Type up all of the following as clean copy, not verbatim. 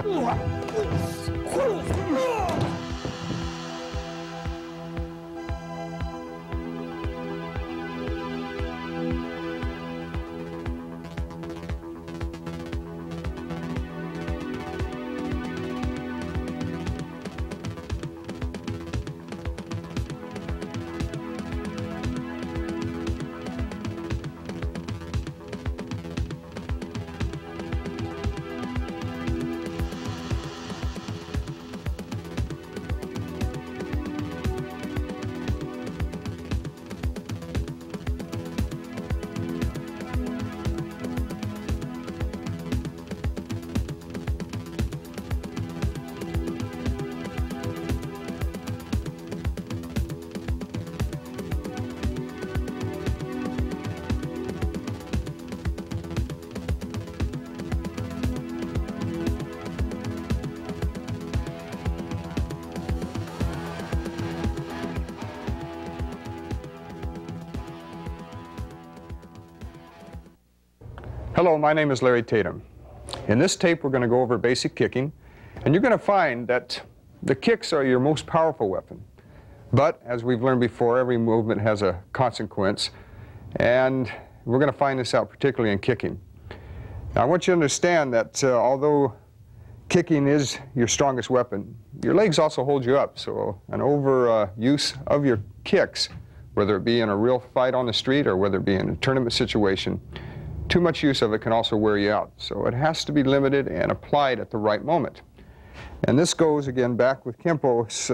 Hello, my name is Larry Tatum. In this tape we're going to go over basic kicking, and you're going to find that the kicks are your most powerful weapon. But as we've learned before, every movement has a consequence, and we're going to find this out particularly in kicking. Now I want you to understand that although kicking is your strongest weapon, your legs also hold you up, so an overuse of your kicks, whether it be in a real fight on the street or whether it be in a tournament situation, too much use of it can also wear you out. So it has to be limited and applied at the right moment. And this goes again back with Kempo's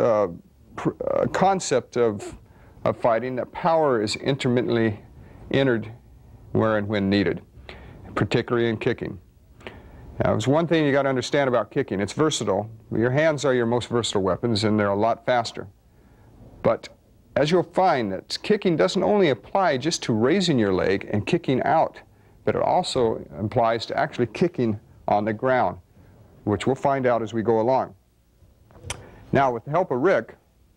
concept of fighting, that power is intermittently entered where and when needed, particularly in kicking. Now, there's one thing you got to understand about kicking. It's versatile. Your hands are your most versatile weapons, and they're a lot faster. But as you'll find, that kicking doesn't only apply just to raising your leg and kicking out, but it also applies to actually kicking on the ground, which we'll find out as we go along. Now, with the help of Rick,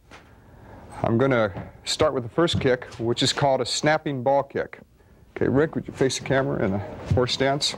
I'm going to start with the first kick, which is called a snapping ball kick. Okay, Rick, would you face the camera in a horse stance?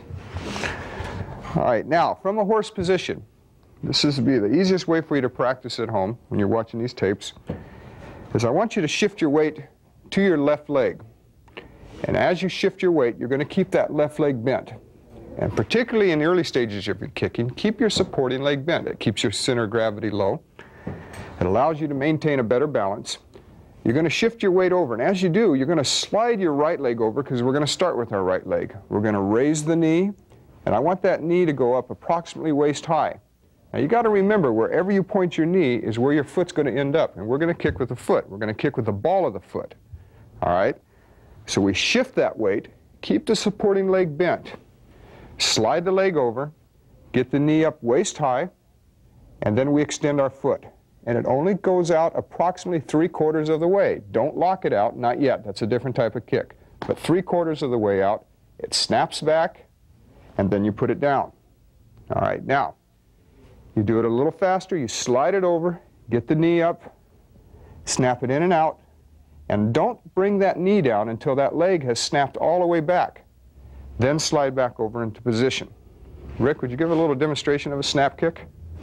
All right, now, from a horse position, this is be the easiest way for you to practice at home when you're watching these tapes, is I want you to shift your weight to your left leg. And as you shift your weight, you're going to keep that left leg bent. And particularly in the early stages of your kicking, keep your supporting leg bent. It keeps your center of gravity low. It allows you to maintain a better balance. You're going to shift your weight over, and as you do, you're going to slide your right leg over, because we're going to start with our right leg. We're going to raise the knee, and I want that knee to go up approximately waist high. Now you got to remember, wherever you point your knee is where your foot's going to end up, and we're going to kick with the foot. We're going to kick with the ball of the foot. All right? So we shift that weight, keep the supporting leg bent, slide the leg over, get the knee up waist high, and then we extend our foot. And it only goes out approximately 3/4 of the way. Don't lock it out, not yet. That's a different type of kick. But 3/4 of the way out, it snaps back, and then you put it down. All right, now, you do it a little faster. You slide it over, get the knee up, snap it in and out, and don't bring that knee down until that leg has snapped all the way back. Then slide back over into position. Rick, would you give a little demonstration of a snap kick?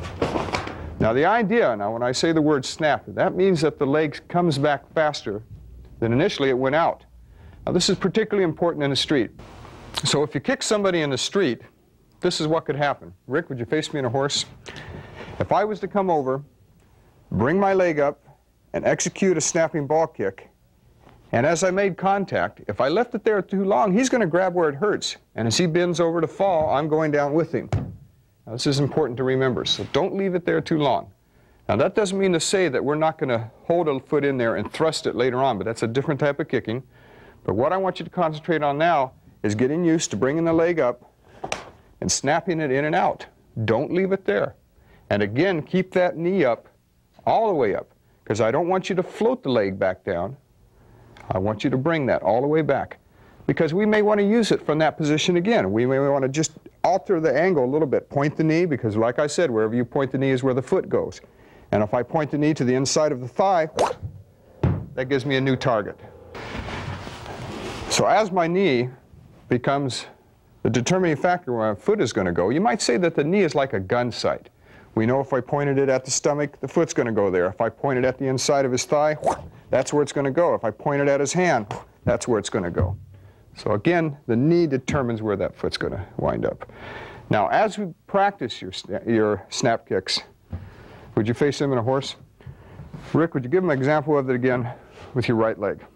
Now the idea, when I say the word snap, that means that the leg comes back faster than initially it went out. Now this is particularly important in the street. So if you kick somebody in the street, this is what could happen. Rick, would you face me in a horse? If I was to come over, bring my leg up, and execute a snapping ball kick, and as I made contact, if I left it there too long, he's going to grab where it hurts. And as he bends over to fall, I'm going down with him. Now, this is important to remember, so don't leave it there too long. Now, that doesn't mean to say that we're not going to hold a foot in there and thrust it later on, but that's a different type of kicking. But what I want you to concentrate on now is getting used to bringing the leg up and snapping it in and out. Don't leave it there. And again, keep that knee up, all the way up, because I don't want you to float the leg back down. I want you to bring that all the way back, because we may want to use it from that position again. We may want to just alter the angle a little bit. Point the knee, because like I said, wherever you point the knee is where the foot goes. And if I point the knee to the inside of the thigh, that gives me a new target. So as my knee becomes the determining factor where our foot is going to go, you might say that the knee is like a gun sight. We know if I pointed it at the stomach, the foot's going to go there. If I point it at the inside of his thigh, that's where it's going to go. If I point it at his hand, that's where it's going to go. So again, the knee determines where that foot's going to wind up. Now, as we practice your snap kicks, would you face him in a horse? Rick, would you give him an example of it again with your right leg?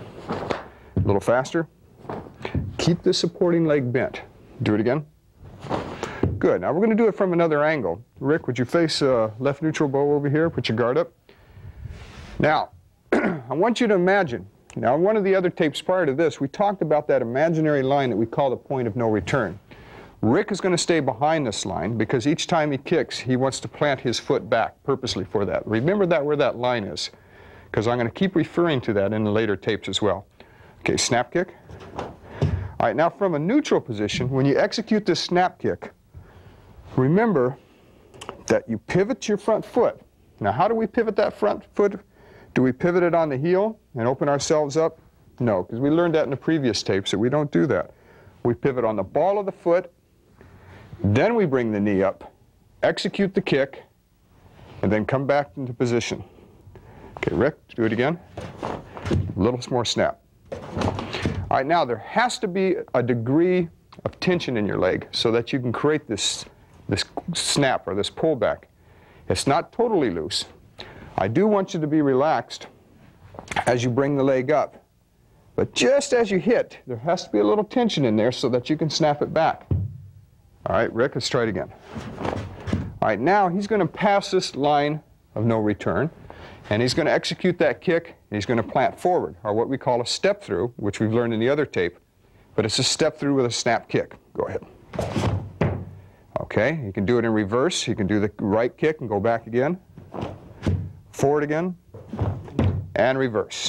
A little faster. Keep the supporting leg bent. Do it again. Good. Now we're going to do it from another angle. Rick, would you face left neutral bow over here? Put your guard up. Now, I want you to imagine. Now, in one of the other tapes prior to this, we talked about that imaginary line that we call the point of no return. Rick is going to stay behind this line because each time he kicks, he wants to plant his foot back purposely for that. Remember that where that line is, because I'm going to keep referring to that in the later tapes as well. Okay, snap kick. All right, now from a neutral position, when you execute this snap kick, remember that you pivot your front foot. Now, how do we pivot that front foot? Do we pivot it on the heel and open ourselves up? No, because we learned that in the previous tapes that we don't do that. We pivot on the ball of the foot, then we bring the knee up, execute the kick, and then come back into position. Okay, Rick, do it again. A little more snap. All right, now there has to be a degree of tension in your leg so that you can create this snap or this pullback. It's not totally loose. I do want you to be relaxed as you bring the leg up. But just as you hit, there has to be a little tension in there so that you can snap it back. All right, Rick, let's try it again. All right, now he's going to pass this line of no return, and he's going to execute that kick, and he's going to plant forward, or what we call a step through, which we've learned in the other tape. But it's a step through with a snap kick. Go ahead. Okay, you can do it in reverse. You can do the right kick and go back again. Forward again, and reverse.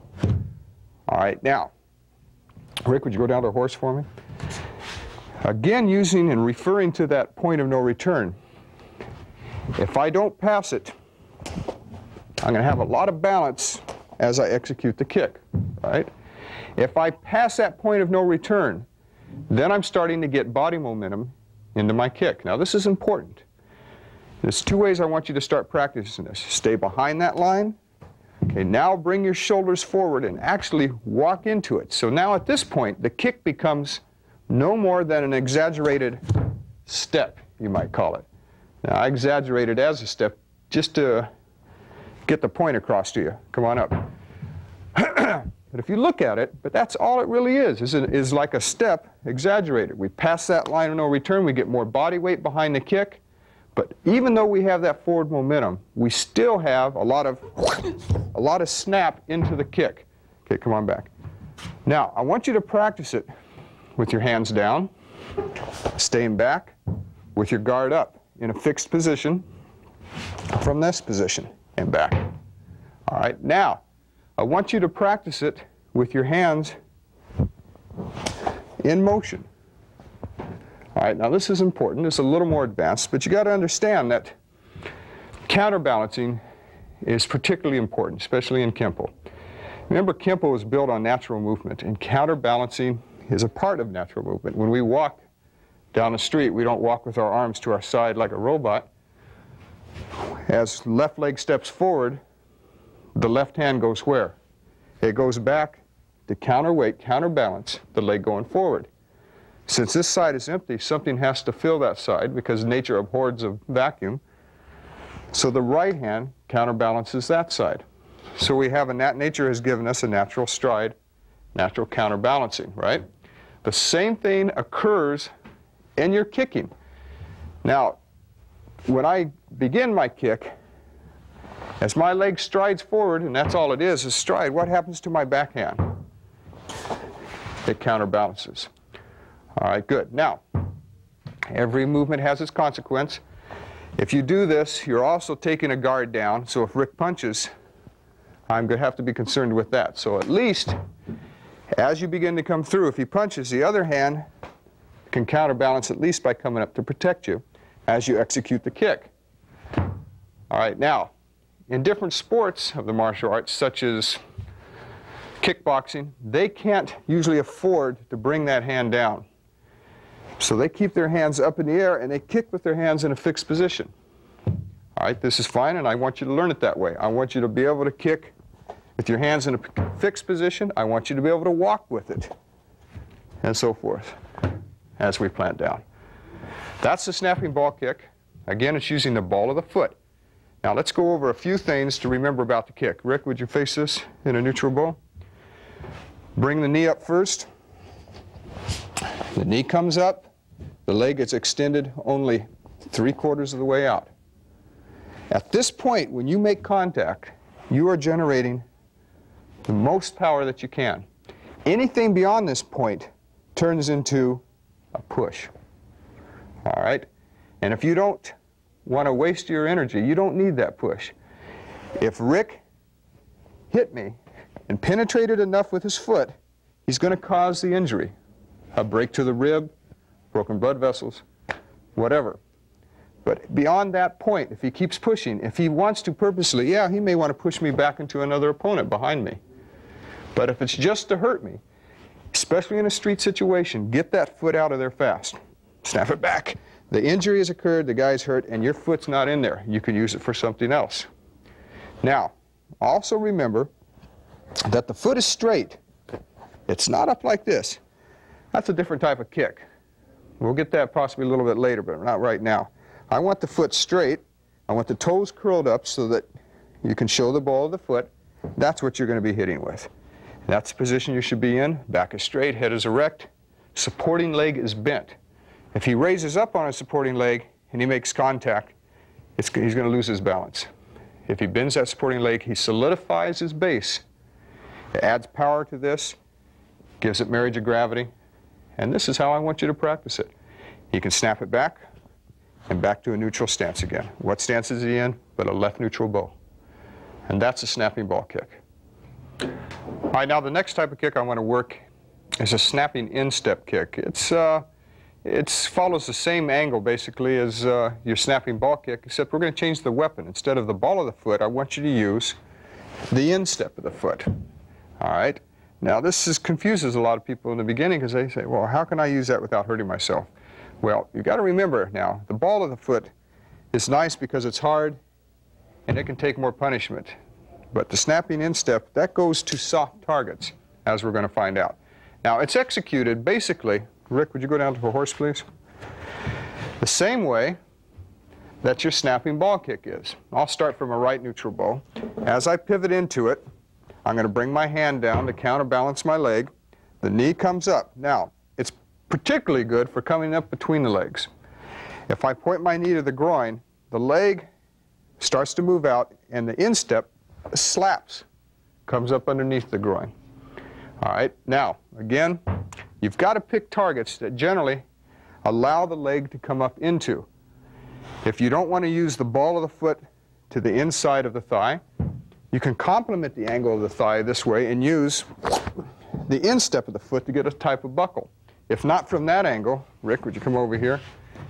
All right, now, Rick, would you go down to a horse for me? Again, using and referring to that point of no return. If I don't pass it, I'm going to have a lot of balance as I execute the kick, right? If I pass that point of no return, then I'm starting to get body momentum into my kick. Now, this is important. There's two ways I want you to start practicing this. Stay behind that line. Okay, now bring your shoulders forward and actually walk into it. So now at this point, the kick becomes no more than an exaggerated step, you might call it. Now, I exaggerate it as a step just to get the point across to you. Come on up. But if you look at it, but that's all it really is like a step exaggerated. We pass that line of no return, we get more body weight behind the kick. But even though we have that forward momentum, we still have a lot of snap into the kick. Okay, come on back. Now, I want you to practice it with your hands down, staying back, with your guard up in a fixed position from this position and back. All right, now, I want you to practice it with your hands in motion. All right, now this is important. It's a little more advanced, but you got to understand that counterbalancing is particularly important, especially in Kempo. Remember, Kempo was built on natural movement, and counterbalancing is a part of natural movement. When we walk down the street, we don't walk with our arms to our side like a robot. As left leg steps forward, the left hand goes where? It goes back to counterweight, counterbalance the leg going forward. Since this side is empty, something has to fill that side because nature abhors a vacuum. So the right hand counterbalances that side. So we have nature has given us a natural stride, natural counterbalancing, right? The same thing occurs in your kicking. Now, when I begin my kick, as my leg strides forward, and that's all it is stride, what happens to my backhand? It counterbalances. All right, good. Now, every movement has its consequence. If you do this, you're also taking a guard down, so if Rick punches, I'm going to have to be concerned with that. So at least, as you begin to come through, if he punches, the other hand can counterbalance at least by coming up to protect you as you execute the kick. All right, now, in different sports of the martial arts, such as kickboxing, they can't usually afford to bring that hand down. So they keep their hands up in the air and they kick with their hands in a fixed position. All right, this is fine, and I want you to learn it that way. I want you to be able to kick with your hands in a fixed position. I want you to be able to walk with it, and so forth, as we plant down. That's the snapping ball kick. Again, it's using the ball of the foot. Now let's go over a few things to remember about the kick. Rick, would you face this in a neutral bow? Bring the knee up first. The knee comes up. The leg is extended only 3/4 of the way out. At this point, when you make contact, you are generating the most power that you can. Anything beyond this point turns into a push. All right? And if you don't want to waste your energy, you don't need that push. If Rick hit me and penetrated enough with his foot, he's going to cause the injury. A break to the rib, broken blood vessels, whatever. But beyond that point, if he keeps pushing, if he wants to purposely, yeah, he may want to push me back into another opponent behind me. But if it's just to hurt me, especially in a street situation, get that foot out of there fast. Snap it back. The injury has occurred, the guy's hurt, and your foot's not in there. You can use it for something else. Now, also remember that the foot is straight. It's not up like this. That's a different type of kick. We'll get that possibly a little bit later, but not right now. I want the foot straight. I want the toes curled up so that you can show the ball of the foot. That's what you're going to be hitting with. That's the position you should be in. Back is straight, head is erect, supporting leg is bent. If he raises up on a supporting leg and he makes contact, he's going to lose his balance. If he bends that supporting leg, he solidifies his base. It adds power to this, gives it marriage of gravity, and this is how I want you to practice it. You can snap it back and back to a neutral stance again. What stance is he in but a left neutral bow? And that's a snapping ball kick. All right, now the next type of kick I want to work is a snapping instep kick. It follows the same angle basically as your snapping ball kick, except we're going to change the weapon. Instead of the ball of the foot, I want you to use the instep of the foot. All right? Now this confuses a lot of people in the beginning because they say, well, how can I use that without hurting myself? Well, you've got to remember now, the ball of the foot is nice because it's hard and it can take more punishment. But the snapping instep, that goes to soft targets, as we're going to find out. Now, it's executed basically, Rick, would you go down to a horse, please? The same way that your snapping ball kick is. I'll start from a right neutral bow. As I pivot into it, I'm going to bring my hand down to counterbalance my leg. The knee comes up. Now, it's particularly good for coming up between the legs. If I point my knee to the groin, the leg starts to move out, and the instep slaps, comes up underneath the groin. All right, now, again, you've got to pick targets that generally allow the leg to come up into. If you don't want to use the ball of the foot to the inside of the thigh, you can complement the angle of the thigh this way and use the instep of the foot to get a type of buckle. If not from that angle, Rick, would you come over here?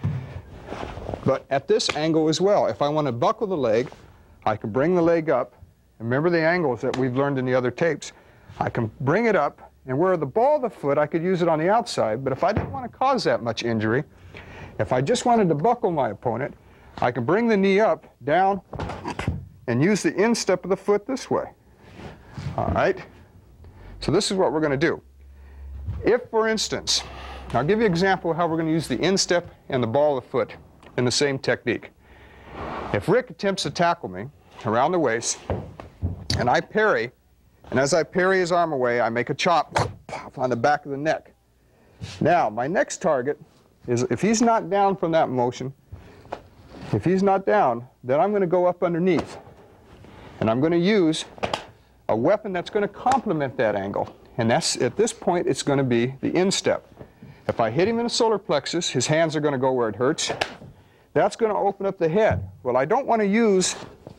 But at this angle as well, if I want to buckle the leg, I can bring the leg up. Remember the angles that we've learned in the other tapes. I can bring it up, and where the ball of the foot, I could use it on the outside, but if I didn't want to cause that much injury, if I just wanted to buckle my opponent, I can bring the knee up, down, and use the instep of the foot this way. All right? So this is what we're going to do. If, for instance, I'll give you an example of how we're going to use the instep and the ball of the foot in the same technique. If Rick attempts to tackle me around the waist, and I parry, and as I parry his arm away, I make a chop on the back of the neck. Now, my next target is if he's not down from that motion, if he's not down, then I'm going to go up underneath. And I'm going to use a weapon that's going to complement that angle. And that's, at this point, it's going to be the instep. If I hit him in the solar plexus, his hands are going to go where it hurts. That's going to open up the head. Well, I don't want to use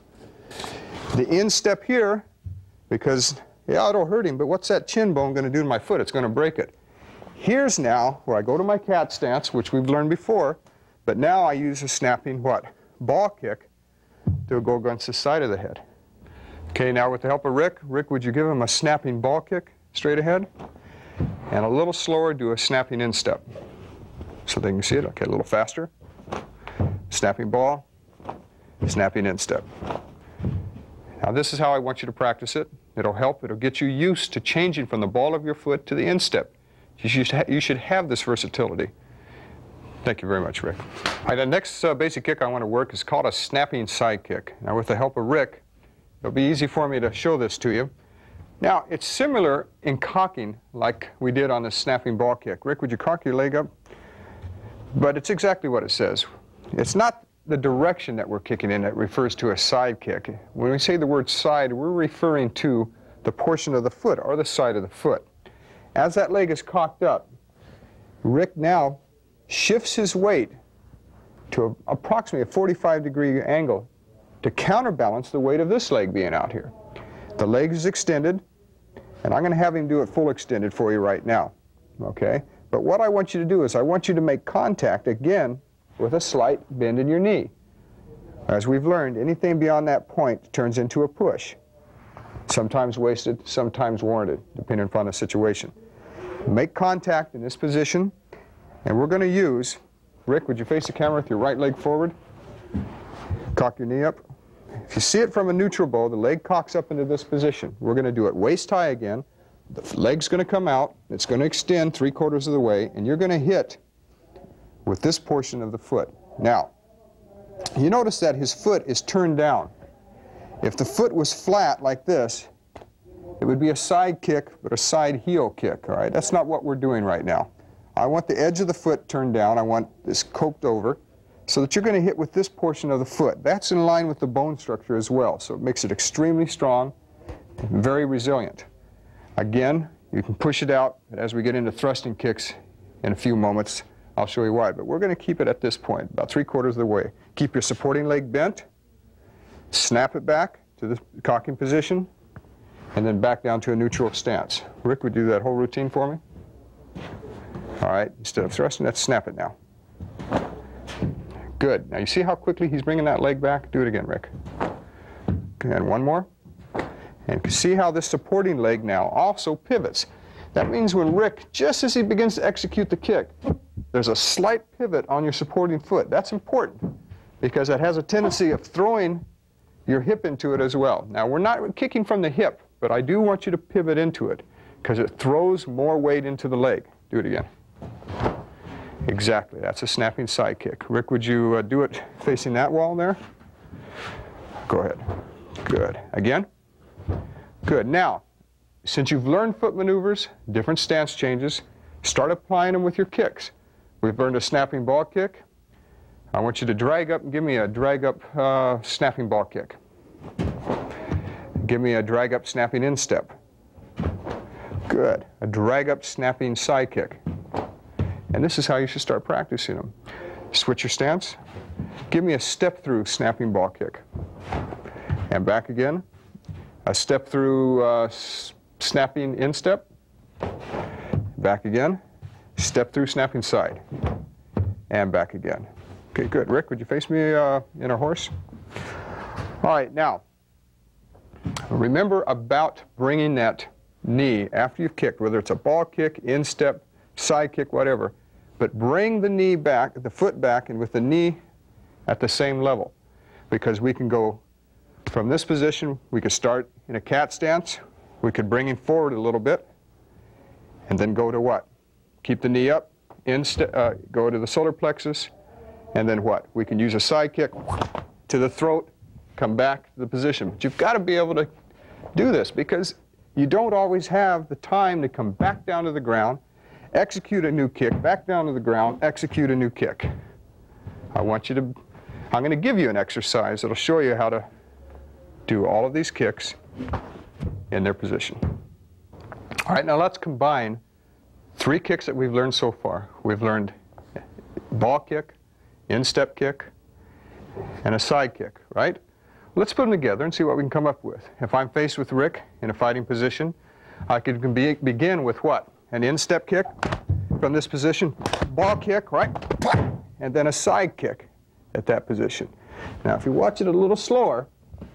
the instep here because, yeah, it'll hurt him, but what's that chin bone going to do to my foot? It's going to break it. Here's now where I go to my cat stance, which we've learned before, but now I use a snapping what? Ball kick to go against the side of the head. Okay, now with the help of Rick, would you give him a snapping ball kick straight ahead? And a little slower, do a snapping instep. so they can see it. Okay, a little faster. Snapping ball, snapping instep. Now this is how I want you to practice it. It'll help. It'll get you used to changing from the ball of your foot to the instep. You should have this versatility. Thank you very much, Rick. All right, the next basic kick I want to work is called a snapping side kick. Now with the help of Rick, it'll be easy for me to show this to you. Now it's similar in cocking like we did on the snapping ball kick. Rick, would you cock your leg up? But it's exactly what it says. It's not the direction that we're kicking in that refers to a side kick. When we say the word side, we're referring to the portion of the foot or the side of the foot. As that leg is cocked up, Rick now shifts his weight to approximately a 45-degree angle to counterbalance the weight of this leg being out here. The leg is extended, and I'm going to have him do it full extended for you right now. Okay? But what I want you to do is I want you to make contact again with a slight bend in your knee. As we've learned, anything beyond that point turns into a push. Sometimes wasted, sometimes warranted, depending upon the situation. Make contact in this position. And we're going to use, Rick, would you face the camera with your right leg forward? Cock your knee up. If you see it from a neutral bow, the leg cocks up into this position. We're going to do it waist high again. The leg's going to come out. It's going to extend 3/4 of the way, and you're going to hit with this portion of the foot. Now, you notice that his foot is turned down. If the foot was flat like this, it would be a side kick, but a side heel kick. All right, that's not what we're doing right now. I want the edge of the foot turned down. I want this coked over so that you're going to hit with this portion of the foot. That's in line with the bone structure as well, so it makes it extremely strong and very resilient. Again, you can push it out, but as we get into thrusting kicks in a few moments, I'll show you why. But we're going to keep it at this point, about 3/4 of the way. Keep your supporting leg bent, snap it back to the cocking position, and then back down to a neutral stance. Rick, would you do that whole routine for me? All right, instead of thrusting, let's snap it now. Good. Now you see how quickly he's bringing that leg back? Do it again, Rick. And one more. And see how this supporting leg now also pivots. That means when Rick, just as he begins to execute the kick, there's a slight pivot on your supporting foot. That's important because it has a tendency of throwing your hip into it as well. Now we're not kicking from the hip, but I do want you to pivot into it because it throws more weight into the leg. Do it again. Exactly, that's a snapping side kick. Rick, would you do it facing that wall there? Go ahead. Good. Again? Good. Now, since you've learned foot maneuvers, different stance changes, start applying them with your kicks. We've learned a snapping ball kick. I want you to drag up and give me a drag up snapping ball kick. Give me a drag up snapping instep. Good. A drag up snapping side kick. And this is how you should start practicing them. Switch your stance. Give me a step through snapping ball kick. And back again. A step through snapping instep. Back again. Step through snapping side. And back again. Okay, good. Rick, would you face me in a horse? All right, now, remember about bringing that knee after you've kicked, whether it's a ball kick, instep, side kick, whatever, but bring the knee back, the foot back, and with the knee at the same level. Because we can go from this position, we could start in a cat stance, we could bring him forward a little bit, and then go to what? Keep the knee up, go to the solar plexus, and then what? We can use a side kick to the throat, come back to the position. But you've got to be able to do this because you don't always have the time to come back down to the ground, execute a new kick, back down to the ground, execute a new kick. I'm going to give you an exercise that'll show you how to do all of these kicks in their position. All right, now let's combine 3 kicks that we've learned so far. We've learned ball kick, instep kick, and a side kick, right? Let's put them together and see what we can come up with. If I'm faced with Rick in a fighting position, I could begin with what? An instep kick from this position, ball kick, right? And then a side kick at that position. Now, if you watch it a little slower,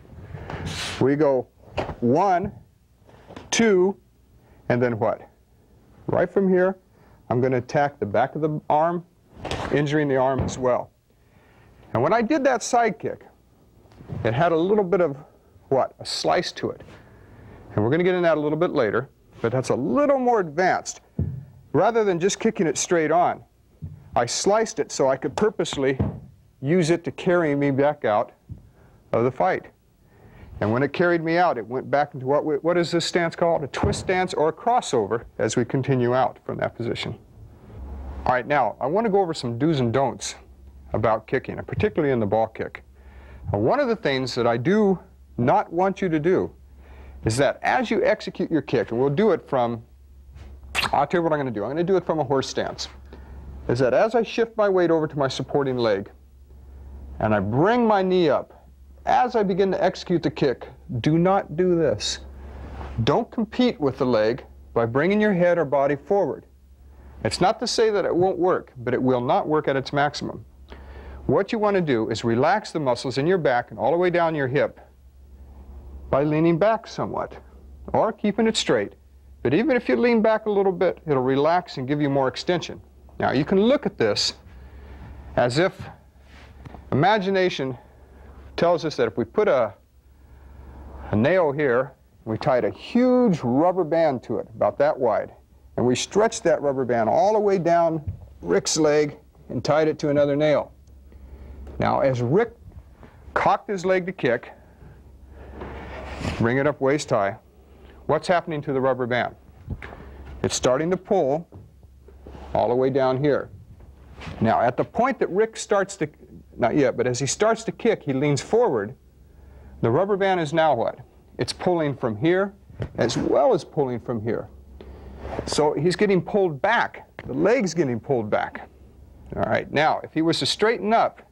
we go 1, 2, and then what? Right from here, I'm going to attack the back of the arm, injuring the arm as well. And when I did that side kick, it had a little bit of what? A slice to it. And we're going to get into that a little bit later, but that's a little more advanced. Rather than just kicking it straight on, I sliced it so I could purposely use it to carry me back out of the fight. And when it carried me out, it went back into what is this stance called? A twist stance or a crossover as we continue out from that position. All right, now I want to go over some do's and don'ts about kicking, and particularly in the ball kick. Now, one of the things that I do not want you to do is that as you execute your kick, and we'll do it from, I'll tell you what I'm going to do. I'm going to do it from a horse stance. Is that as I shift my weight over to my supporting leg, and I bring my knee up, as I begin to execute the kick, do not do this. Don't compete with the leg by bringing your head or body forward. It's not to say that it won't work, but it will not work at its maximum. What you want to do is relax the muscles in your back and all the way down your hip by leaning back somewhat, or keeping it straight. But even if you lean back a little bit, it'll relax and give you more extension. Now, you can look at this as if imagination tells us that if we put a nail here, we tied a huge rubber band to it, about that wide, and we stretched that rubber band all the way down Rick's leg and tied it to another nail. Now, as Rick cocked his leg to kick, bring it up waist high, what's happening to the rubber band? It's starting to pull all the way down here. Now, at the point that Rick starts to, not yet, but as he starts to kick, he leans forward. The rubber band is now what? It's pulling from here as well as pulling from here. So he's getting pulled back. The leg's getting pulled back. All right, now, if he was to straighten up,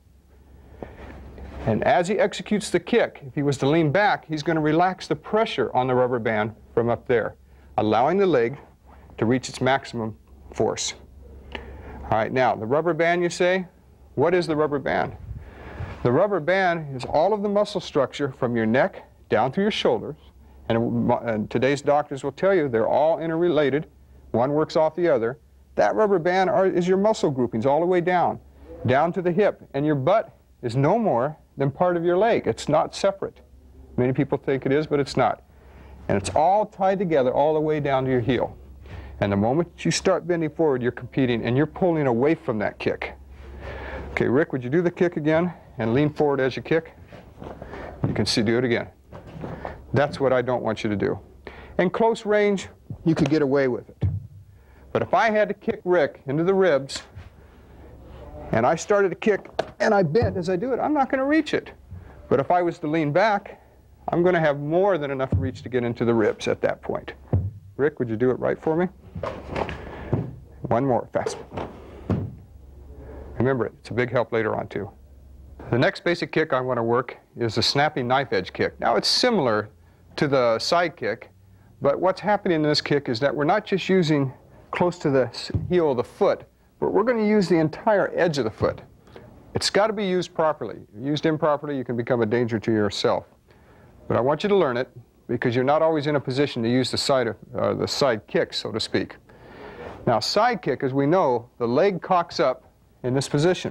and as he executes the kick, if he was to lean back, he's going to relax the pressure on the rubber band from up there, allowing the leg to reach its maximum force. All right, now, the rubber band, you say? What is the rubber band? The rubber band is all of the muscle structure from your neck down through your shoulders. And today's doctors will tell you they're all interrelated. One works off the other. That rubber band is your muscle groupings all the way down to the hip. And your butt is no more than part of your leg. It's not separate. Many people think it is, but it's not. And it's all tied together all the way down to your heel. And the moment you start bending forward, you're competing and you're pulling away from that kick. Okay, Rick, would you do the kick again and lean forward as you kick? You can see, do it again. That's what I don't want you to do. In close range, you could get away with it. But if I had to kick Rick into the ribs, and I started to kick, and I bent as I do it, I'm not going to reach it. But if I was to lean back, I'm going to have more than enough reach to get into the ribs at that point. Rick, would you do it right for me? One more, fast. Remember it, it's a big help later on too. The next basic kick I want to work is the snapping knife edge kick. Now it's similar to the side kick, but what's happening in this kick is that we're not just using close to the heel of the foot, but we're going to use the entire edge of the foot. It's got to be used properly. Used improperly, you can become a danger to yourself. But I want you to learn it because you're not always in a position to use the side kick, so to speak. Now, side kick, as we know, the leg cocks up in this position.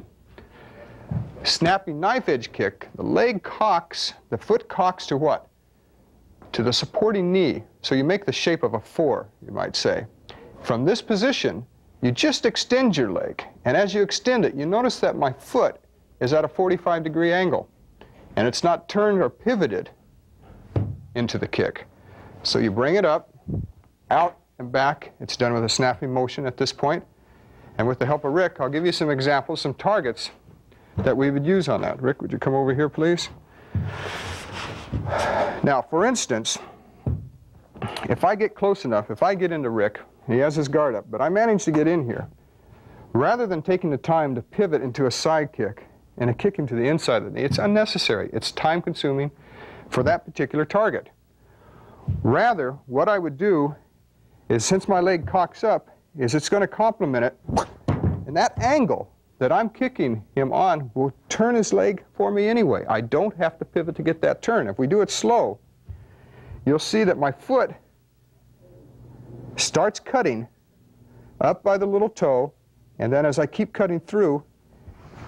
Snapping knife edge kick, the leg cocks, the foot cocks to what? To the supporting knee. So you make the shape of a 4, you might say. From this position, you just extend your leg. And as you extend it, you notice that my foot is at a 45-degree angle. And it's not turned or pivoted into the kick. So you bring it up, out and back. It's done with a snapping motion at this point. And with the help of Rick, I'll give you some examples, some targets that we would use on that. Rick, would you come over here, please? Now, for instance, if I get close enough, if I get into Rick, he has his guard up, but I manage to get in here, rather than taking the time to pivot into a side kick and a kick him to the inside of the knee, it's unnecessary. It's time-consuming for that particular target. Rather, what I would do is, since my leg cocks up, is it's going to complement it, and that angle that I'm kicking him on will turn his leg for me anyway. I don't have to pivot to get that turn. If we do it slow, you'll see that my foot starts cutting up by the little toe, and then as I keep cutting through,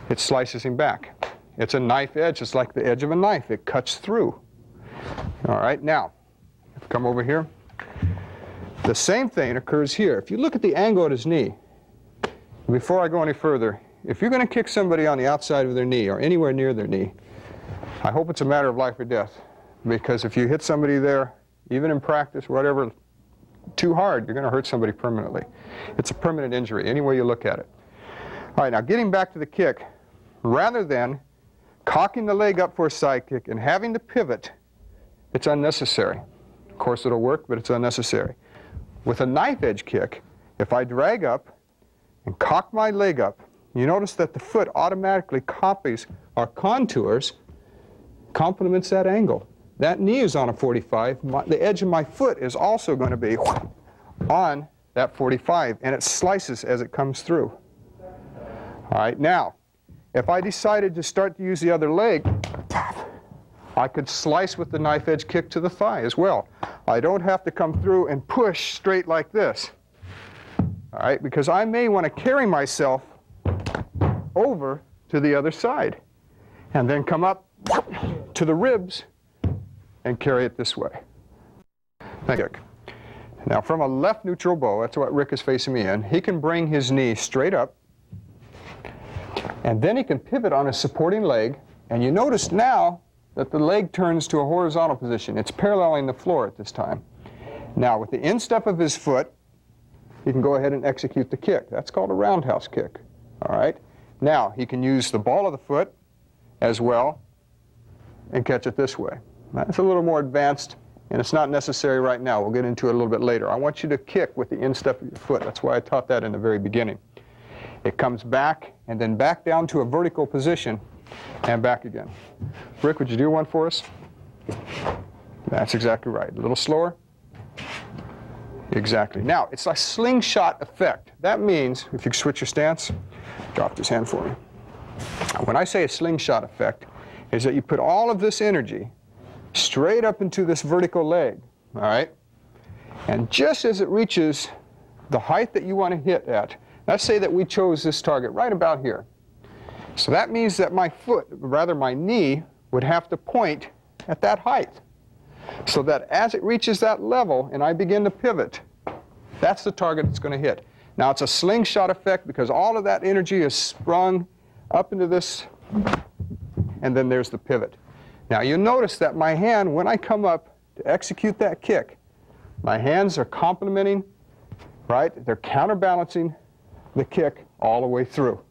it slices him back. It's a knife edge. It's like the edge of a knife. It cuts through. All right, now, come over here. The same thing occurs here. If you look at the angle at his knee, before I go any further, if you're going to kick somebody on the outside of their knee or anywhere near their knee, I hope it's a matter of life or death. Because if you hit somebody there, even in practice, whatever, too hard, you're going to hurt somebody permanently. It's a permanent injury, any way you look at it. All right, now getting back to the kick, rather than cocking the leg up for a side kick and having to pivot, it's unnecessary. Of course, it'll work, but it's unnecessary. With a knife edge kick, if I drag up and cock my leg up, you notice that the foot automatically copies or contours, complements that angle. That knee is on a 45. The edge of my foot is also going to be on that 45, and it slices as it comes through. All right, now, if I decided to start to use the other leg, I could slice with the knife edge kick to the thigh as well. I don't have to come through and push straight like this. All right, because I may want to carry myself over to the other side and then come up to the ribs and carry it this way. Thank you. Now from a left neutral bow, that's what Rick is facing me in, he can bring his knee straight up, and then he can pivot on his supporting leg, and you notice now that the leg turns to a horizontal position. It's paralleling the floor at this time. Now with the instep of his foot, he can go ahead and execute the kick. That's called a roundhouse kick. All right? Now he can use the ball of the foot as well and catch it this way. That's a little more advanced, and it's not necessary right now. We'll get into it a little bit later. I want you to kick with the instep of your foot. That's why I taught that in the very beginning. It comes back and then back down to a vertical position and back again. Rick, would you do one for us? That's exactly right. A little slower. Exactly. Now, it's a slingshot effect. That means, if you switch your stance, drop this hand for me. When I say a slingshot effect, is that you put all of this energy straight up into this vertical leg, all right? And just as it reaches the height that you want to hit at, let's say that we chose this target right about here. So that means that my foot, rather my knee, would have to point at that height. So that as it reaches that level and I begin to pivot, that's the target it's going to hit. Now it's a slingshot effect because all of that energy is sprung up into this, and then there's the pivot. Now you notice that my hand, when I come up to execute that kick, my hands are complementing, right? They're counterbalancing the kick all the way through.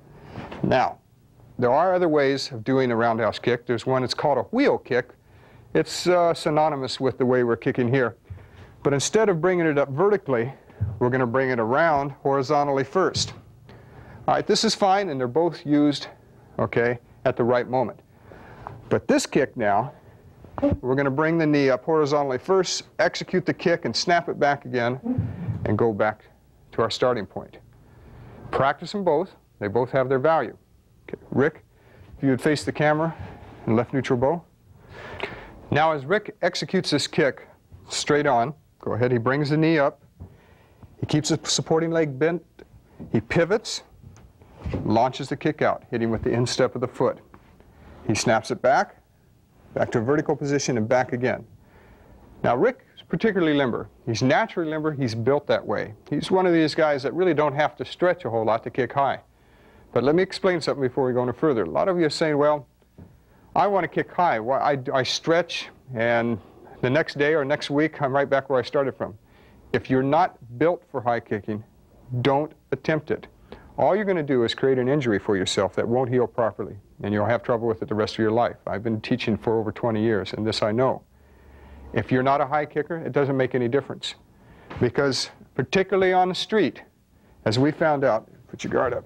Now, there are other ways of doing a roundhouse kick. There's one that's called a wheel kick. It's synonymous with the way we're kicking here. But instead of bringing it up vertically, we're going to bring it around horizontally first. All right, this is fine, and they're both used, okay, at the right moment. But this kick now, we're going to bring the knee up horizontally first, execute the kick, and snap it back again, and go back to our starting point. Practice them both. They both have their value. Okay. Rick, if you would face the camera and left neutral bow. Now as Rick executes this kick straight on, go ahead, he brings the knee up, he keeps the supporting leg bent, he pivots, launches the kick out, hitting with the instep of the foot. He snaps it back, back to a vertical position and back again. Now Rick is particularly limber. He's naturally limber, he's built that way. He's one of these guys that really don't have to stretch a whole lot to kick high. But let me explain something before we go any further. A lot of you are saying, well, I want to kick high. Well, I stretch, and the next day or next week, I'm right back where I started from. If you're not built for high kicking, don't attempt it. All you're going to do is create an injury for yourself that won't heal properly, and you'll have trouble with it the rest of your life. I've been teaching for over 20 years, and this I know. If you're not a high kicker, it doesn't make any difference. Because particularly on the street, as we found out, put your guard up,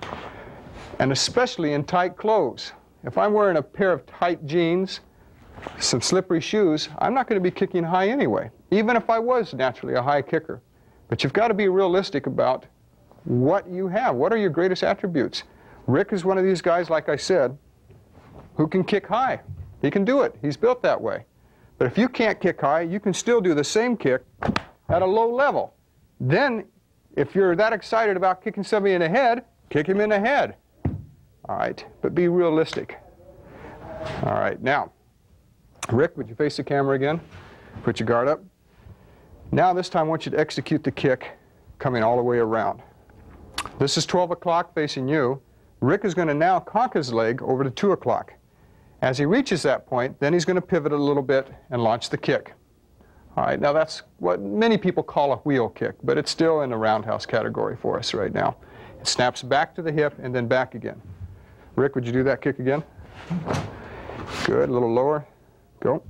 and especially in tight clothes. If I'm wearing a pair of tight jeans, some slippery shoes, I'm not going to be kicking high anyway, even if I was naturally a high kicker. But you've got to be realistic about what you have. What are your greatest attributes? Rick is one of these guys, like I said, who can kick high. He can do it. He's built that way. But if you can't kick high, you can still do the same kick at a low level. Then, if you're that excited about kicking somebody in the head, kick him in the head. All right, but be realistic. All right, now, Rick, would you face the camera again? Put your guard up. Now this time I want you to execute the kick coming all the way around. This is 12 o'clock facing you. Rick is going to now cock his leg over to 2 o'clock. As he reaches that point, then he's going to pivot a little bit and launch the kick. All right, now that's what many people call a wheel kick, but it's still in the roundhouse category for us right now. It snaps back to the hip and then back again. Rick, would you do that kick again? Good, a little lower. Go.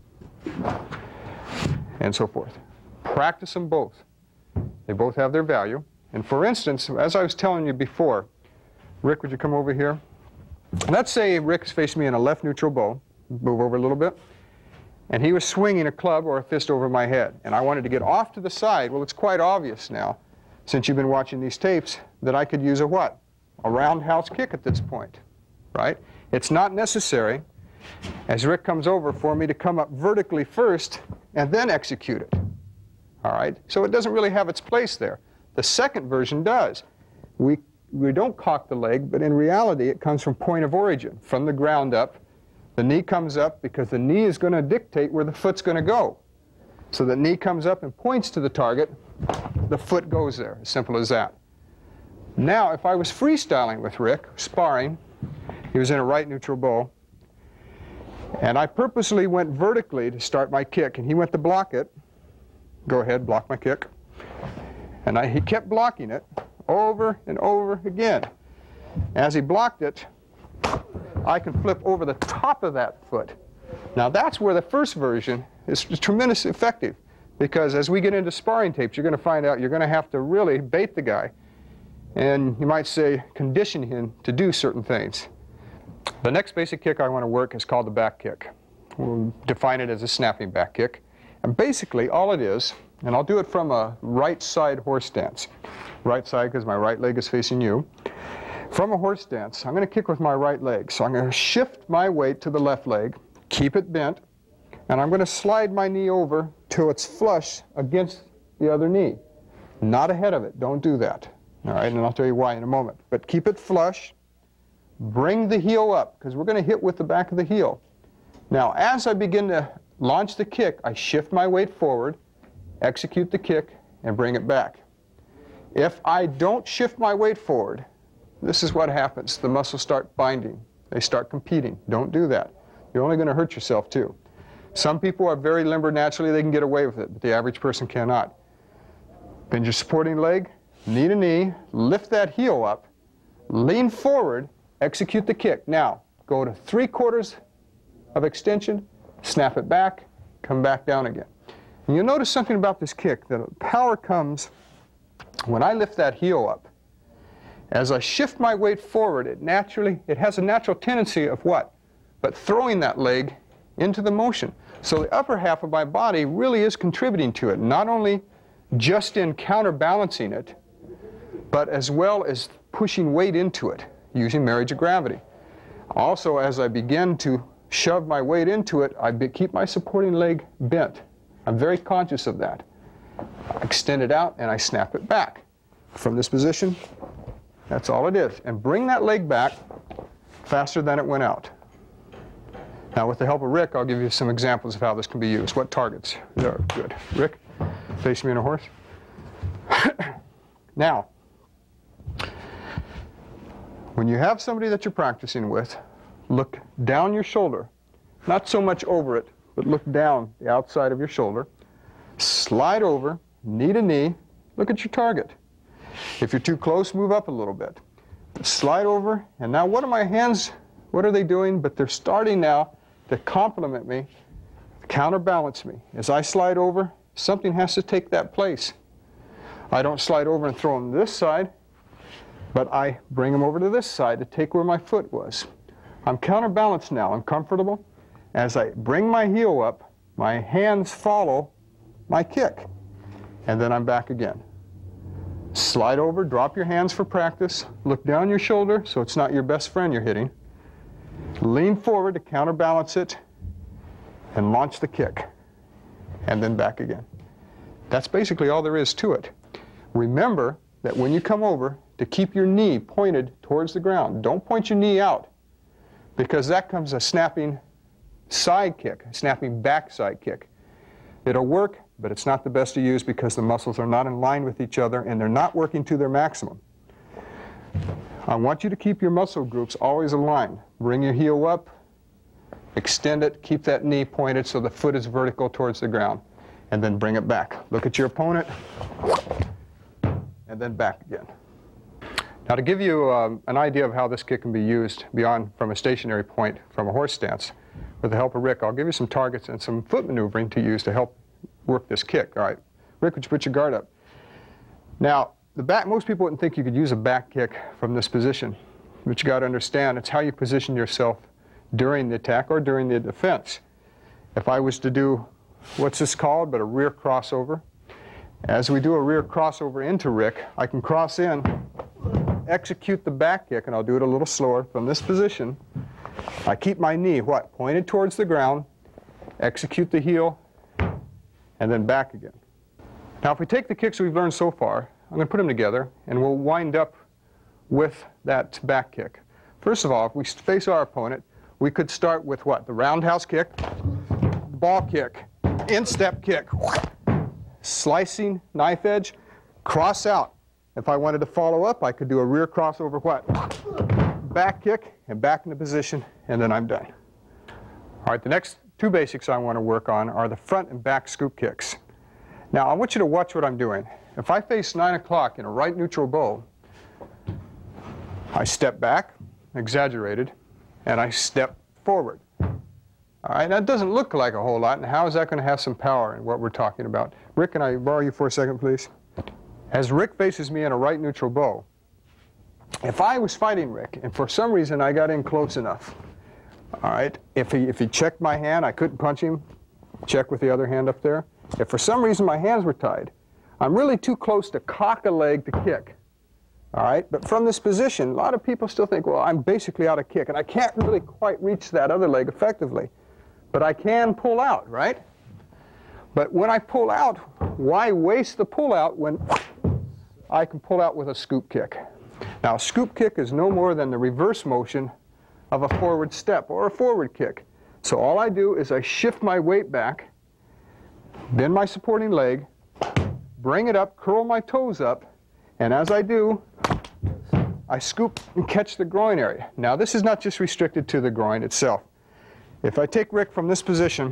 And so forth. Practice them both. They both have their value. And for instance, as I was telling you before, Rick, would you come over here? Let's say Rick's facing me in a left neutral bow. Move over a little bit. And he was swinging a club or a fist over my head. And I wanted to get off to the side. Well, it's quite obvious now, since you've been watching these tapes, that I could use a what? A roundhouse kick at this point, right? It's not necessary, as Rick comes over, for me to come up vertically first and then execute it. All right? So it doesn't really have its place there. The second version does. We don't cock the leg, but in reality it comes from point of origin, from the ground up. The knee comes up because the knee is going to dictate where the foot's going to go. So the knee comes up and points to the target. The foot goes there, as simple as that. Now, if I was freestyling with Rick, sparring, he was in a right neutral bow, and I purposely went vertically to start my kick, and he went to block it. Go ahead, block my kick. And he kept blocking it over and over again. As he blocked it, I can flip over the top of that foot. Now that's where the first version is tremendously effective, because as we get into sparring tapes, you're going to find out you're going to have to really bait the guy, and you might say condition him to do certain things. The next basic kick I want to work is called the back kick. We'll define it as a snapping back kick. And basically all it is, and I'll do it from a right side horse stance. Right side because my right leg is facing you. From a horse stance, I'm going to kick with my right leg. So I'm going to shift my weight to the left leg, keep it bent, and I'm going to slide my knee over till it's flush against the other knee. Not ahead of it. Don't do that. All right, and I'll tell you why in a moment. But keep it flush. Bring the heel up, because we're going to hit with the back of the heel. Now, as I begin to launch the kick, I shift my weight forward, execute the kick, and bring it back. If I don't shift my weight forward, this is what happens. The muscles start binding. They start competing. Don't do that. You're only going to hurt yourself, too. Some people are very limber naturally. They can get away with it, but the average person cannot. Bend your supporting leg, knee to knee, lift that heel up, lean forward, execute the kick. Now, go to 3/4 of extension, snap it back, come back down again. And you'll notice something about this kick, that power comes when I lift that heel up. As I shift my weight forward, it has a natural tendency of what? But throwing that leg into the motion. So the upper half of my body really is contributing to it, not only just in counterbalancing it, but as well as pushing weight into it, using marriage of gravity. Also, as I begin to shove my weight into it, I keep my supporting leg bent. I'm very conscious of that. I extend it out and I snap it back. From this position, that's all it is. And bring that leg back faster than it went out. Now, with the help of Rick, I'll give you some examples of how this can be used. What targets? There, good. Rick, face me on a horse. Now, when you have somebody that you're practicing with, look down your shoulder. Not so much over it, but look down the outside of your shoulder. Slide over, knee to knee. Look at your target. If you're too close, move up a little bit. Slide over, and now what are my hands, what are they doing? But they're starting now to complement me, counterbalance me. As I slide over, something has to take that place. I don't slide over and throw them to this side, but I bring them over to this side to take where my foot was. I'm counterbalanced now. I'm comfortable. As I bring my heel up, my hands follow my kick, and then I'm back again. Slide over, drop your hands for practice, look down your shoulder so it's not your best friend you're hitting. Lean forward to counterbalance it, and launch the kick, and then back again. That's basically all there is to it. Remember that when you come over, to keep your knee pointed towards the ground. Don't point your knee out. because that comes a snapping side kick, a snapping back side kick. It'll work, but it's not the best to use because the muscles are not in line with each other and they're not working to their maximum. I want you to keep your muscle groups always aligned. Bring your heel up, extend it, keep that knee pointed so the foot is vertical towards the ground, and then bring it back. Look at your opponent, and then back again. Now, to give you an idea of how this kick can be used beyond from a stationary point from a horse stance, with the help of Rick, I'll give you some targets and some foot maneuvering to use to help work this kick. All right, Rick, would you put your guard up? Now, most people wouldn't think you could use a back kick from this position, but you got to understand it's how you position yourself during the attack or during the defense. If I was to do, what's this called, but a rear crossover, as we do a rear crossover into Rick, I can cross in, execute the back kick, and I'll do it a little slower from this position. I keep my knee, pointed towards the ground, execute the heel, and then back again. Now, if we take the kicks we've learned so far, I'm going to put them together, and we'll wind up with that back kick. First of all, if we face our opponent, we could start with the roundhouse kick, ball kick, instep kick, slicing knife edge, cross out. If I wanted to follow up, I could do a rear crossover, back kick, and back into position, and then I'm done. All right, the next two basics I want to work on are the front and back scoop kicks. Now, I want you to watch what I'm doing. If I face 9 o'clock in a right neutral bow, I step back, exaggerated, and I step forward. All right, that doesn't look like a whole lot, and how is that going to have some power in what we're talking about? Rick, can I borrow you for a second, please? As Rick faces me in a right neutral bow, if I was fighting Rick, and for some reason I got in close enough, all right, if he checked my hand, I couldn't punch him, check with the other hand up there. If for some reason my hands were tied, I'm really too close to cock a leg to kick. All right, but from this position, a lot of people still think, well, I'm basically out of kick, and I can't really quite reach that other leg effectively. But I can pull out, right? But when I pull out, why waste the pull out when I can pull out with a scoop kick? Now, a scoop kick is no more than the reverse motion of a forward step or a forward kick. So all I do is I shift my weight back, bend my supporting leg, bring it up, curl my toes up, and as I do, I scoop and catch the groin area. Now, this is not just restricted to the groin itself. If I take Rick from this position,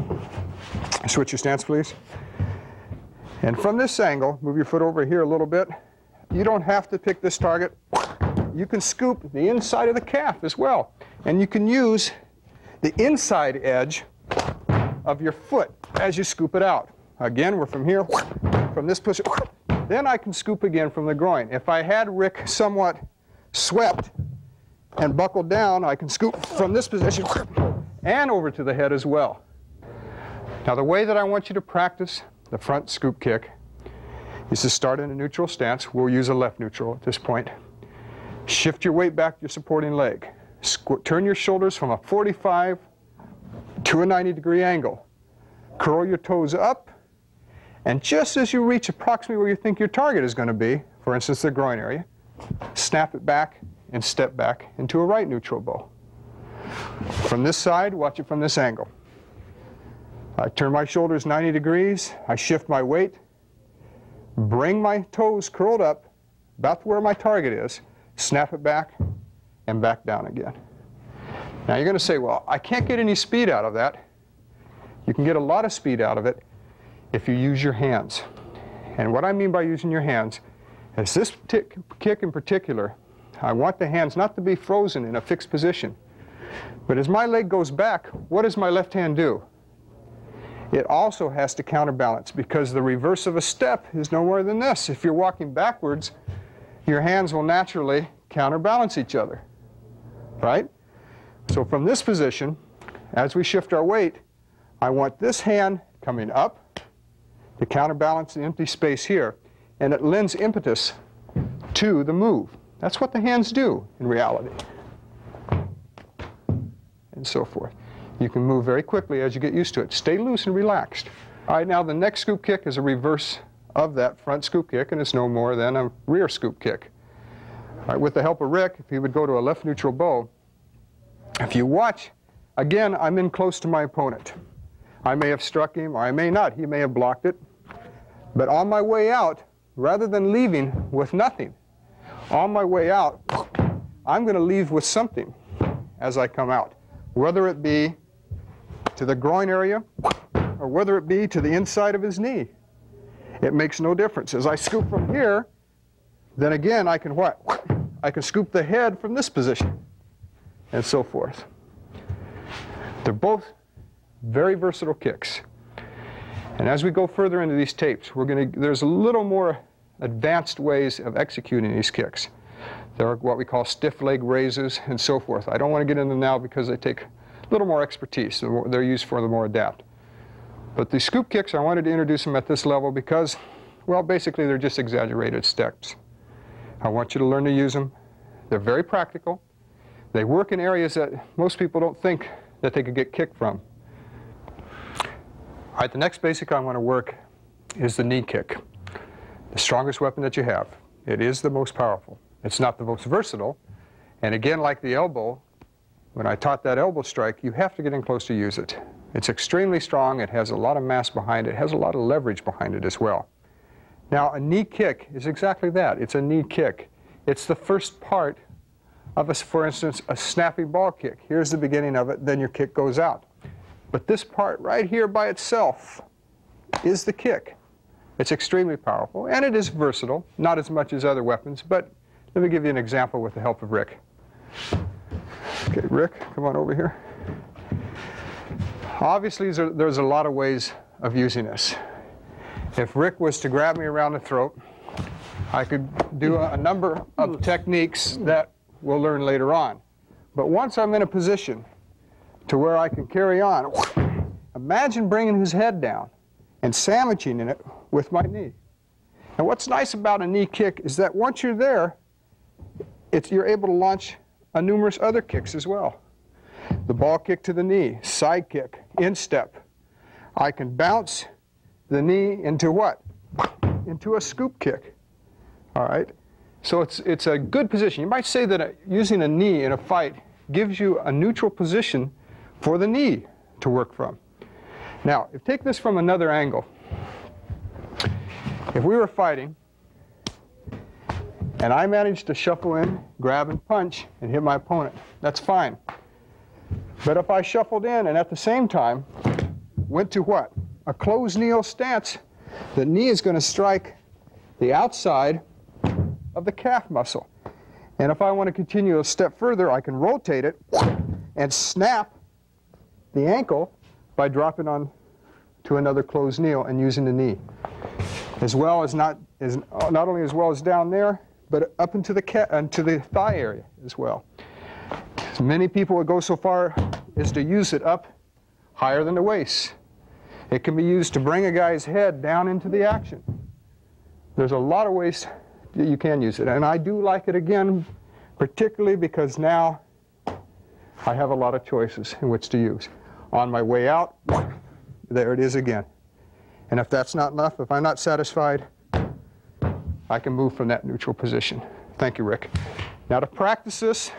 switch your stance, please. And from this angle, move your foot over here a little bit. You don't have to pick this target. You can scoop the inside of the calf as well. And you can use the inside edge of your foot as you scoop it out. Again, we're from here, from this position. Then I can scoop again from the groin. If I had Rick somewhat swept and buckled down, I can scoop from this position and over to the head as well. Now, the way that I want you to practice the front scoop kick is to start in a neutral stance. We'll use a left neutral at this point. Shift your weight back to your supporting leg. Turn your shoulders from a 45 to a 90-degree angle. Curl your toes up, and just as you reach approximately where you think your target is going to be, for instance, the groin area, snap it back and step back into a right neutral bow. From this side, watch it from this angle. I turn my shoulders 90 degrees, I shift my weight, bring my toes curled up about where my target is, snap it back, and back down again. Now you're going to say, well, I can't get any speed out of that. You can get a lot of speed out of it if you use your hands. And what I mean by using your hands is this kick in particular, I want the hands not to be frozen in a fixed position. But as my leg goes back, what does my left hand do? It also has to counterbalance, because the reverse of a step is no more than this. If you're walking backwards, your hands will naturally counterbalance each other, right? So from this position, as we shift our weight, I want this hand coming up to counterbalance the empty space here, and it lends impetus to the move. That's what the hands do in reality, and so forth. You can move very quickly as you get used to it. Stay loose and relaxed. All right, now the next scoop kick is a reverse of that front scoop kick, and it's no more than a rear scoop kick. All right, with the help of Rick, if he would go to a left neutral bow, If you watch, again, I'm in close to my opponent. I may have struck him, or I may not. He may have blocked it. But on my way out, rather than leaving with nothing, on my way out, I'm going to leave with something as I come out, whether it be to the groin area or whether it be to the inside of his knee. It makes no difference. As I scoop from here, then again I can what? I can scoop the head from this position and so forth. They're both very versatile kicks. And as we go further into these tapes, there's a little more advanced ways of executing these kicks. There are what we call stiff leg raises and so forth. I don't want to get into them now because they take a little more expertise. They're used for the more adept. But the scoop kicks, I wanted to introduce them at this level because, well, basically they're just exaggerated steps. I want you to learn to use them. They're very practical. They work in areas that most people don't think that they could get kicked from. All right, the next basic I want to work is the knee kick. The strongest weapon that you have. It is the most powerful. It's not the most versatile. And again, like the elbow, when I taught that elbow strike, you have to get in close to use it. It's extremely strong. It has a lot of mass behind it. It has a lot of leverage behind it as well. Now, a knee kick is exactly that. It's a knee kick. It's the first part of, for instance, a snappy ball kick. Here's the beginning of it, then your kick goes out. But this part right here by itself is the kick. It's extremely powerful, and it is versatile, not as much as other weapons, but let me give you an example with the help of Rick. Okay, Rick, come on over here. Obviously, there's a lot of ways of using this. If Rick was to grab me around the throat, I could do a number of techniques that we'll learn later on. But once I'm in a position to where I can carry on, imagine bringing his head down and sandwiching in it with my knee. And what's nice about a knee kick is that once you're there, you're able to launch numerous other kicks as well. The ball kick to the knee, side kick, instep. I can bounce the knee into what? Into a scoop kick. All right? So it's a good position. You might say that using a knee in a fight gives you a neutral position for the knee to work from. Now, take this from another angle. If we were fighting, and I managed to shuffle in, grab and punch, and hit my opponent, that's fine. But if I shuffled in and at the same time went to what? A closed kneel stance, the knee is going to strike the outside of the calf muscle. And if I want to continue a step further, I can rotate it and snap the ankle by dropping on to another closed kneel and using the knee. As well as not only as well as down there, but up into the thigh area as well. Many people would go so far as to use it up higher than the waist. It can be used to bring a guy's head down into the action. There's a lot of ways that you can use it. And I do like it again, particularly because now I have a lot of choices in which to use. On my way out, there it is again. And if that's not enough, if I'm not satisfied, I can move from that neutral position. Thank you, Rick. Now to practice this,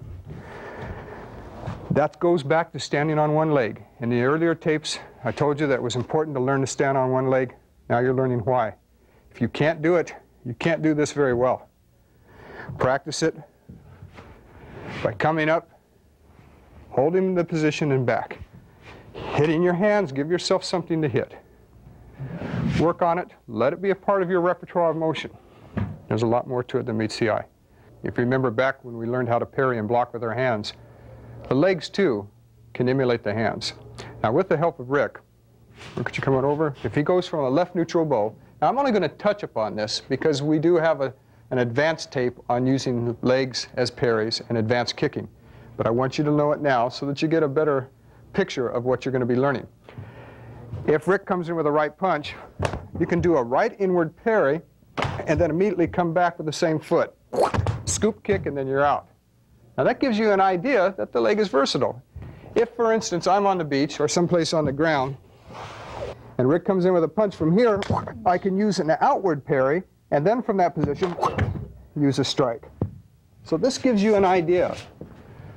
that goes back to standing on one leg. In the earlier tapes, I told you that it was important to learn to stand on one leg. Now you're learning why. If you can't do it, you can't do this very well. Practice it by coming up, holding the position and back. Hitting your hands, give yourself something to hit. Work on it, let it be a part of your repertoire of motion. There's a lot more to it than meets the eye. If you remember back when we learned how to parry and block with our hands, the legs too can emulate the hands. Now with the help of Rick, could you come on over? If he goes from a left neutral bow, now I'm only going to touch upon this because we do have an advanced tape on using legs as parries and advanced kicking. But I want you to know it now so that you get a better picture of what you're going to be learning. If Rick comes in with a right punch, you can do a right inward parry and then immediately come back with the same foot. Scoop kick and then you're out. Now that gives you an idea that the leg is versatile. If, for instance, I'm on the beach or someplace on the ground and Rick comes in with a punch from here, I can use an outward parry and then from that position use a strike. So this gives you an idea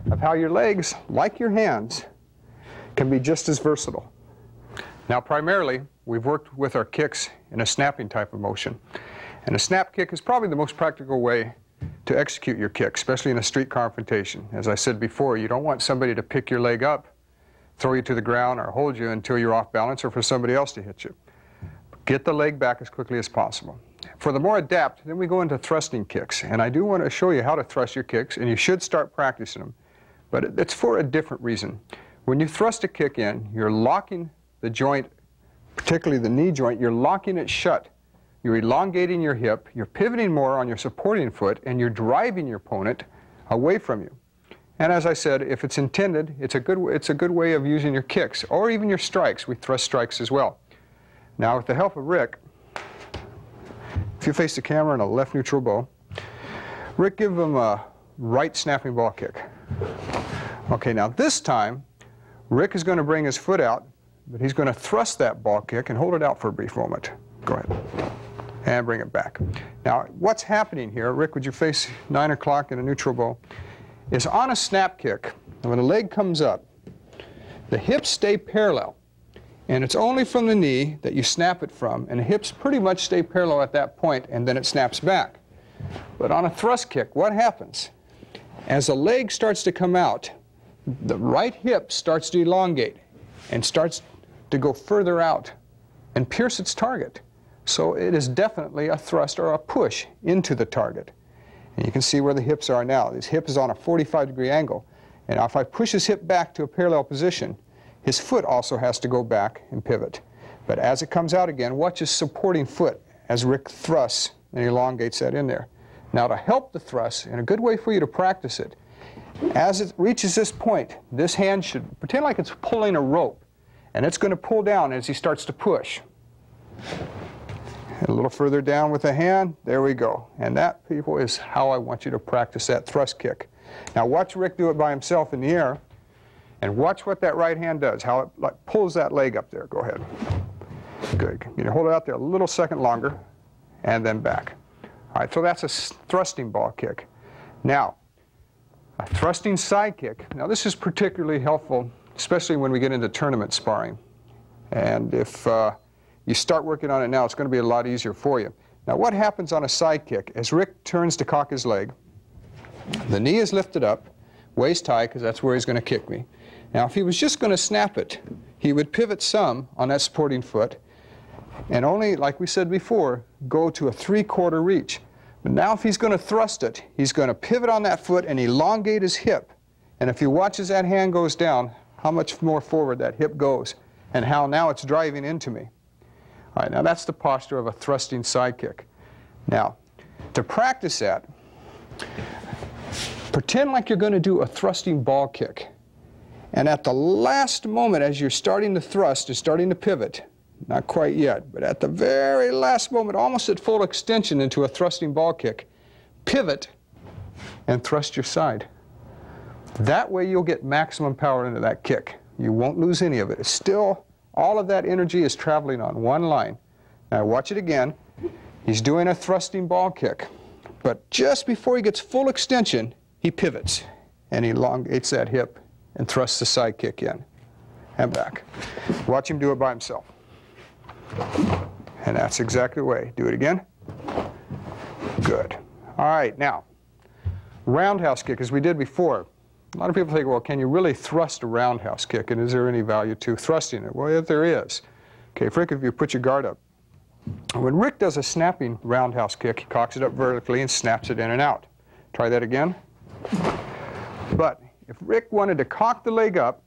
of how your legs, like your hands, can be just as versatile. Now primarily, we've worked with our kicks in a snapping type of motion. And a snap kick is probably the most practical way to execute your kick, especially in a street confrontation. As I said before, you don't want somebody to pick your leg up, throw you to the ground, or hold you until you're off balance, or for somebody else to hit you. Get the leg back as quickly as possible. For the more adept, then we go into thrusting kicks. And I do want to show you how to thrust your kicks, and you should start practicing them. But it's for a different reason. When you thrust a kick in, you're locking the joint, particularly the knee joint, you're locking it shut. You're elongating your hip, you're pivoting more on your supporting foot, and you're driving your opponent away from you. And as I said, if it's intended, it's a good way of using your kicks, or even your strikes. We thrust strikes as well. Now, with the help of Rick, if you face the camera in a left neutral bow, Rick, give him a right snapping ball kick. Okay, now this time, Rick is going to bring his foot out, but he's going to thrust that ball kick and hold it out for a brief moment. Go ahead. And bring it back. Now, what's happening here, Rick, would you face 9 o'clock in a neutral bow, is on a snap kick, when the leg comes up, the hips stay parallel. And it's only from the knee that you snap it from, and the hips pretty much stay parallel at that point, and then it snaps back. But on a thrust kick, what happens? As the leg starts to come out, the right hip starts to elongate and starts to go further out and pierce its target. So it is definitely a thrust or a push into the target. And you can see where the hips are now. His hip is on a 45-degree angle. And if I push his hip back to a parallel position, his foot also has to go back and pivot. But as it comes out again, watch his supporting foot as Rick thrusts and elongates that in there. Now, to help the thrust, and a good way for you to practice it, as it reaches this point, this hand should pretend like it's pulling a rope, and it's going to pull down as he starts to push. A little further down with the hand, there we go. And that, people, is how I want you to practice that thrust kick. Now watch Rick do it by himself in the air, and watch what that right hand does, how it pulls that leg up there. Go ahead. Good. You can hold it out there a little second longer, and then back. All right, so that's a thrusting ball kick. Now, a thrusting side kick. Now this is particularly helpful, especially when we get into tournament sparring. And if you start working on it now, it's going to be a lot easier for you. Now what happens on a side kick? As Rick turns to cock his leg, the knee is lifted up, waist high, because that's where he's going to kick me. Now if he was just going to snap it, he would pivot some on that supporting foot and only, like we said before, go to a 3/4 reach. But now if he's going to thrust it, he's going to pivot on that foot and elongate his hip. And if you watch as that hand goes down, how much more forward that hip goes and how now it's driving into me. All right, now that's the posture of a thrusting side kick. Now, to practice that, pretend like you're going to do a thrusting ball kick. And at the last moment, as you're starting to thrust, you're starting to pivot, not quite yet, but at the very last moment, almost at full extension into a thrusting ball kick, pivot and thrust your side. That way you'll get maximum power into that kick. You won't lose any of it. It's still, all of that energy is traveling on one line. Now watch it again. He's doing a thrusting ball kick, but just before he gets full extension, he pivots and elongates that hip and thrusts the side kick in and back. Watch him do it by himself. And that's exactly the way. Do it again. Good. All right, now, roundhouse kick, as we did before. A lot of people think, well, can you really thrust a roundhouse kick, and is there any value to thrusting it? Well, there is. Okay, Rick, if you put your guard up. When Rick does a snapping roundhouse kick, he cocks it up vertically and snaps it in and out. Try that again. But if Rick wanted to cock the leg up,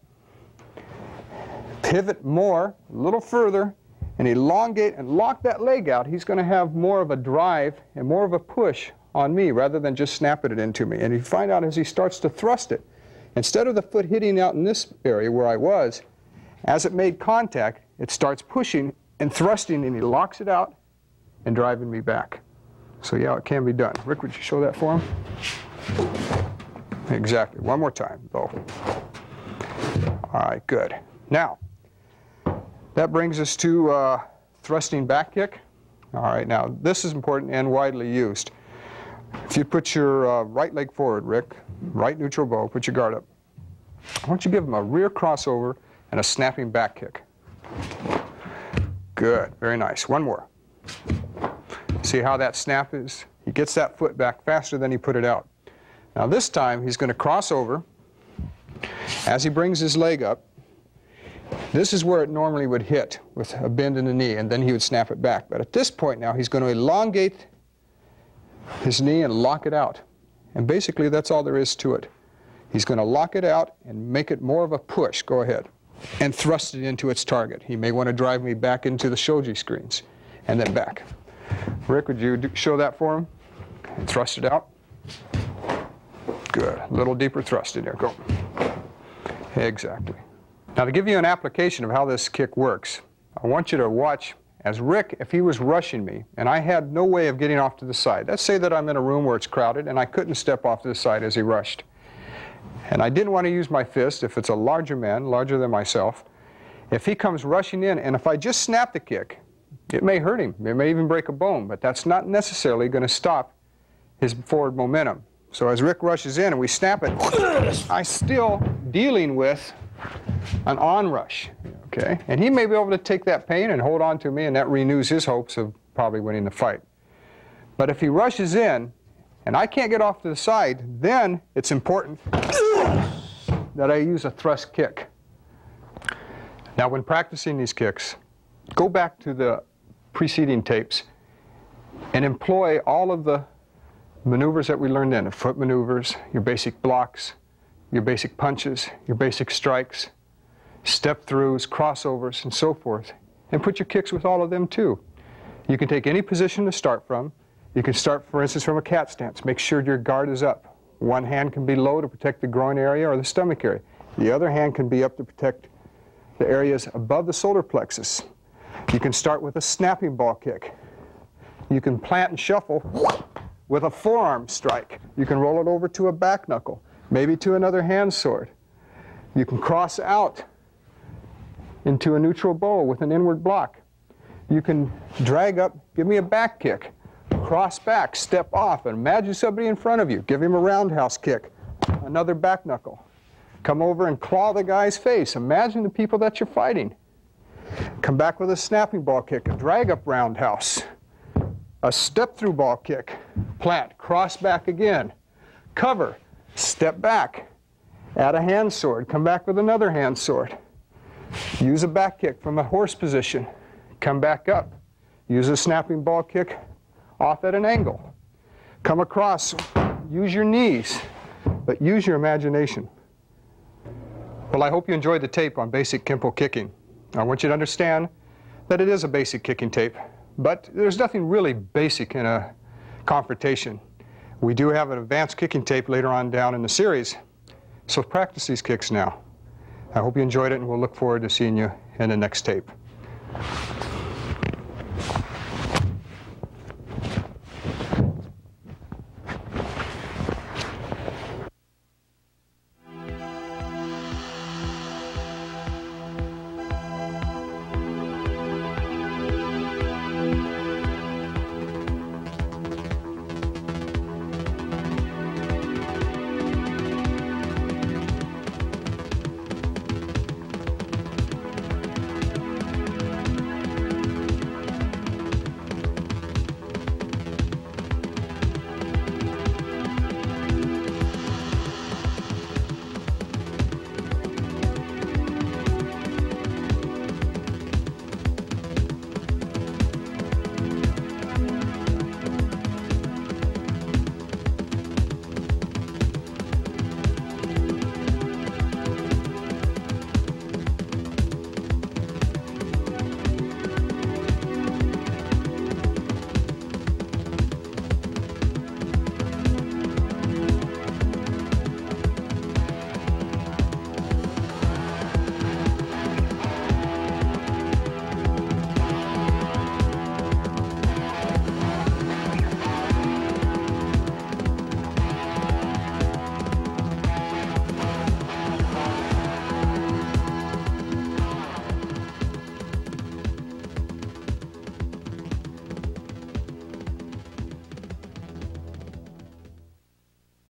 pivot more, a little further, and elongate and lock that leg out, he's going to have more of a drive and more of a push on me rather than just snapping it into me. And you find out as he starts to thrust it, instead of the foot hitting out in this area where I was, as it made contact, it starts pushing and thrusting, and he locks it out and driving me back. So yeah, it can be done. Rick, would you show that for him? Exactly. One more time, though. All right, good. Now, that brings us to thrusting back kick. All right, now this is important and widely used. If you put your right leg forward, Rick, right neutral bow, put your guard up. I want you to give him a rear crossover and a snapping back kick. Good, very nice. One more. See how that snap is? He gets that foot back faster than he put it out. Now this time he's going to cross over. As he brings his leg up, this is where it normally would hit with a bend in the knee, and then he would snap it back. But at this point now, he's going to elongate his knee and lock it out. And basically that's all there is to it. He's going to lock it out and make it more of a push. Go ahead. And thrust it into its target. He may want to drive me back into the shoji screens and then back. Rick, would you show that for him? And thrust it out. Good. A little deeper thrust in there. Go. Exactly. Now to give you an application of how this kick works, I want you to watch as Rick, if he was rushing me and I had no way of getting off to the side. Let's say that I'm in a room where it's crowded and I couldn't step off to the side as he rushed. And I didn't want to use my fist if it's a larger man, larger than myself. If he comes rushing in, and if I just snap the kick, it may hurt him. It may even break a bone, but that's not necessarily going to stop his forward momentum. So as Rick rushes in and we snap it, I'm still dealing with an onrush, okay? And he may be able to take that pain and hold on to me, and that renews his hopes of probably winning the fight. But if he rushes in, and I can't get off to the side, then it's important that I use a thrust kick. Now when practicing these kicks, go back to the preceding tapes and employ all of the maneuvers that we learned then, the foot maneuvers, your basic blocks, your basic punches, your basic strikes, step-throughs, crossovers, and so forth, and put your kicks with all of them too. You can take any position to start from. You can start, for instance, from a cat stance. Make sure your guard is up. One hand can be low to protect the groin area or the stomach area. The other hand can be up to protect the areas above the solar plexus. You can start with a snapping ball kick. You can plant and shuffle with a forearm strike. You can roll it over to a back knuckle, maybe to another hand sword. You can cross out into a neutral bow with an inward block. You can drag up, give me a back kick. Cross back, step off, and imagine somebody in front of you. Give him a roundhouse kick, another back knuckle. Come over and claw the guy's face. Imagine the people that you're fighting. Come back with a snapping ball kick, a drag up roundhouse, a step through ball kick, plant, cross back again, cover, step back, add a hand sword, come back with another hand sword. Use a back kick from a horse position, come back up, use a snapping ball kick, off at an angle. Come across, use your knees, but use your imagination. Well, I hope you enjoyed the tape on basic Kempo kicking. I want you to understand that it is a basic kicking tape, but there's nothing really basic in a confrontation. We do have an advanced kicking tape later on down in the series, so practice these kicks now. I hope you enjoyed it, and we'll look forward to seeing you in the next tape.